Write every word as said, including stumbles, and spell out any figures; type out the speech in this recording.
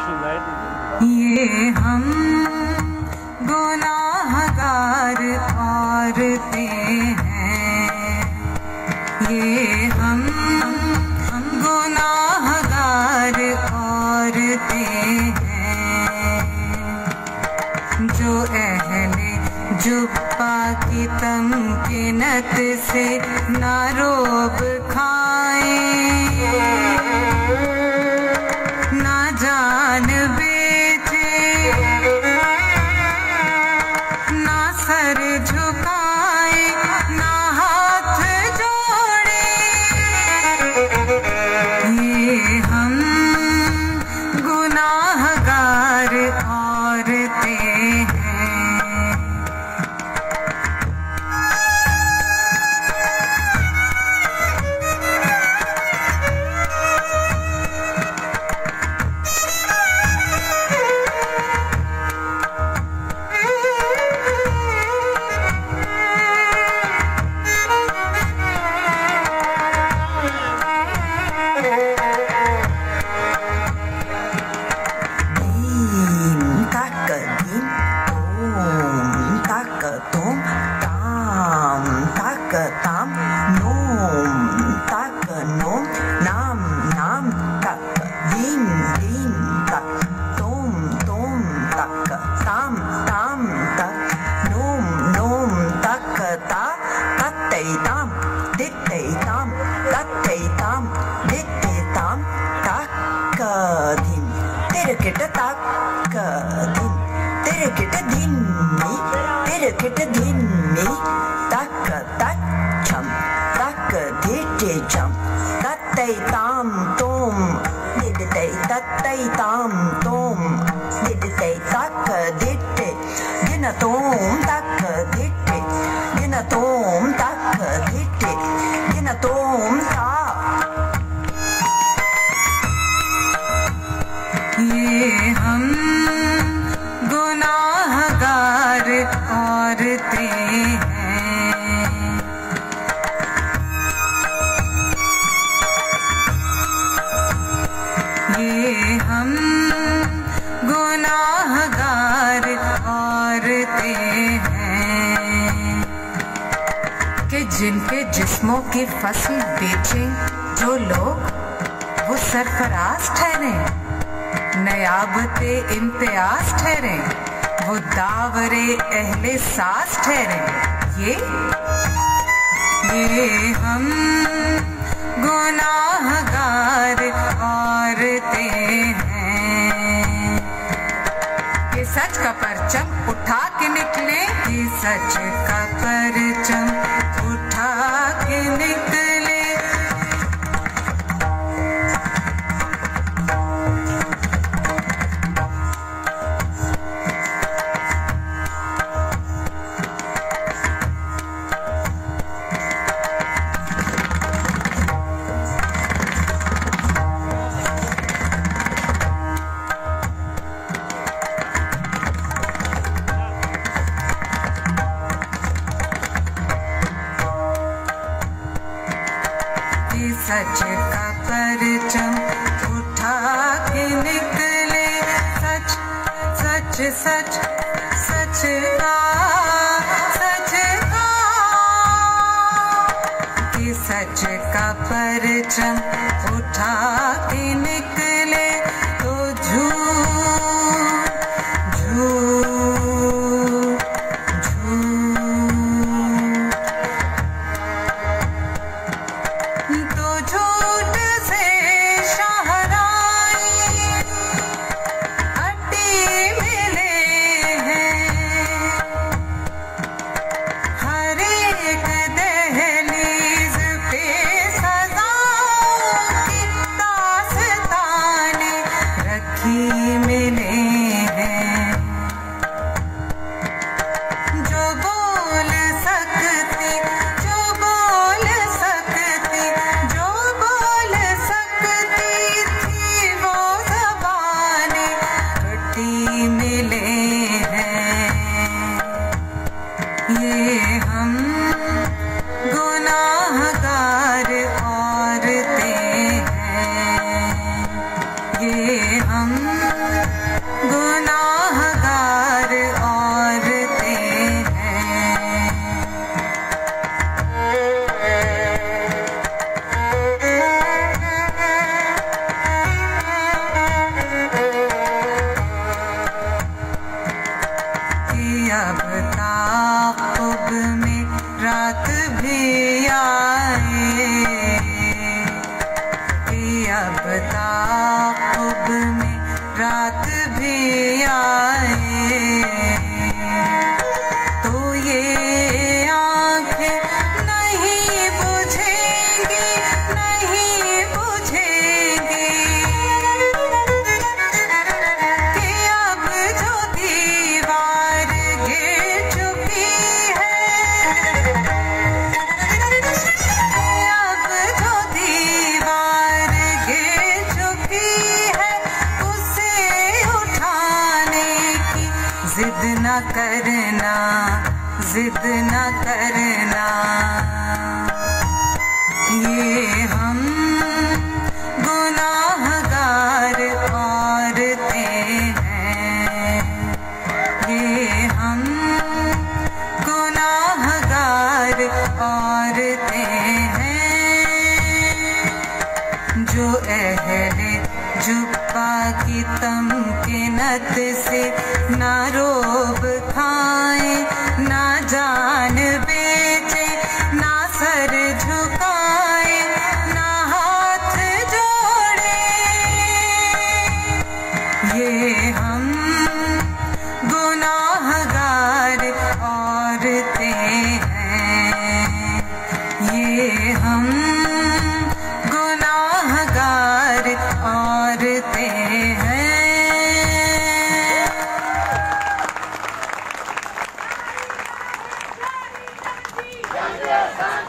ये हम गुनाहगार औरतें हैं, ये हम गुनाहगार औरतें हैं, जो अहले जुब्बा की तमकीनत से ना रोब खाएं, ना जान बेचे, ना सर झुकाए, ना हाथ जोड़े। ये हम गुनाहगार औरतें हैं। ये हम गुनाहगार औरतें हैं। ये हम गुनाहगार औरतें हैं कि जिनके जिस्मों की फसल बेचे जो लोग, वो सरफराज ठहरे, नयाबते इम्तियाज ठहरे, वो दावरे अहले सास ठहरे। ये ये हम गुनाहगार औरतें हैं। ये सच का परचम उठा के निकले, ये सच का परचम उठा के निकले। सच का परचम उठा के निकले, सच सच सच सच का सच का, कि सच का परचम उठा के निकले तो झूठ झूठ झूठ से शाहराई अड्डी मिले हैं, हर एक दहलीज पे सजाओं की दास्तानें रखी मिले हैं। जो बोल सकती जो बोल सकती जो बोल सकती थी वो ज़बानें कटी मिले हैं। ये हम गुनाहगार औरतें हैं, ये हम हम गुनाहगार औरतें हैं। अब ताक़ुब में रात भी आए, अब ताक़ुब में रात भी आए, तो ये आँखें नहीं बुझेंगी, नहीं बुझेंगी कि अब जो दीवार गिर चुकी है, अब जो दीवार गिर चुकी है, उसे उठाने की जिद न करना, जिद न करना। ये हम गुनाहगार औरतें हैं, ये हम गुनाहगार औरतें हैं। जो अहले जुब्बा की तमकिनत से ना रोब खाए, ना जान बेचे, ना सर झुकाए, ना हाथ जोड़े, ये हम गुनाहगार औरतें हैं, ये हम गुनाहगार औरतें हैं।